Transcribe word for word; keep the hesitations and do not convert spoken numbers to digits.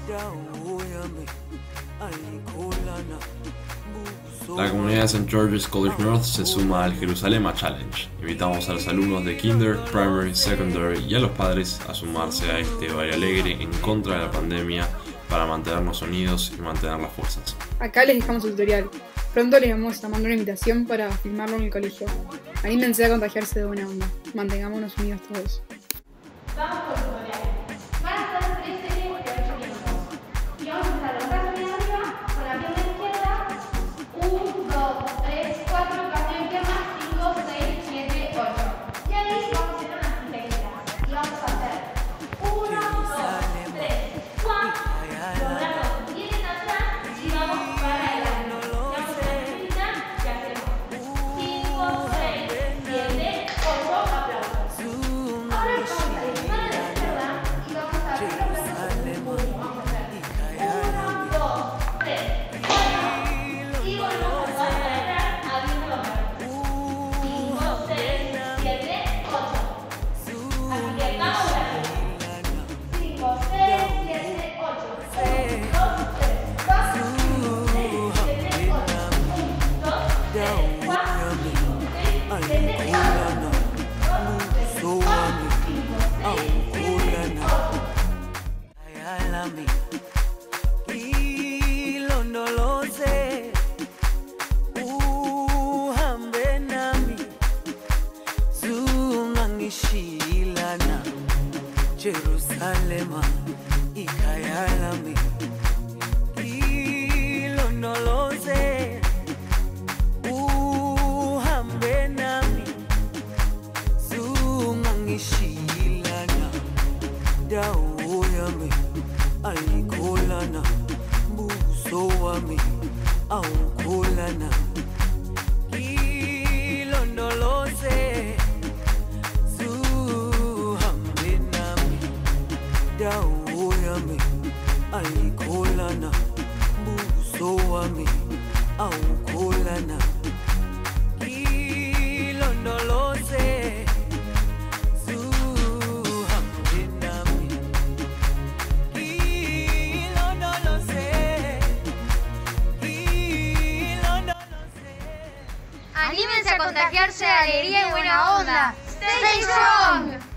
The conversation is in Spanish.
La comunidad de Saint George's College North se suma al Jerusalema Challenge. Invitamos a los alumnos de Kinder, Primary, Secondary y a los padres a sumarse a este baile alegre en contra de la pandemia para mantenernos unidos y mantener las fuerzas. Acá les dejamos el tutorial. Pronto les vamos a mandar una invitación para filmarlo en el colegio. Anímense a contagiarse de buena onda. Mantengámonos unidos todos. Vamos por el tutorial. Van a estar tres series de ocho minutos. Y vamos a empezar los brazos bien arriba, con la pierna izquierda. uno, dos, tres, cuatro, pierna izquierda, cinco, seis, siete, ocho. Y ahí vamos a hacer unas técnicas. Y vamos a hacer uno, dos, tres, cuatro. Los brazos vienen atrás y vamos para adelante. Y vamos a hacer la técnica que hacemos. cinco, seis, siete, ocho, aplausos. Ahora vamos a ir para la izquierda y vamos a abrir los brazos. Vamos a hacer uno, dos, tres, cuatro. Y volvemos a dar para atrás abriendo los brazos. cinco, seis, siete, ocho. Así que vamos a ver. cinco, seis, siete, ocho. uno, dos, tres, cuatro, cinco, seis, siete, ocho. uno, dos, tres, cuatro, cinco, seis, siete, ocho. Jerusalema ikayalami ilondoloze uhambe nami zungangishilana dawo yami ayikholana buso wami awukholana ilondoloze dawo yami ayikholana buso wami awukholana ilondoloze zuhambe nami ilondoloze ilondoloze. Anímense a contagiarse de alegría y buena onda. Stay strong.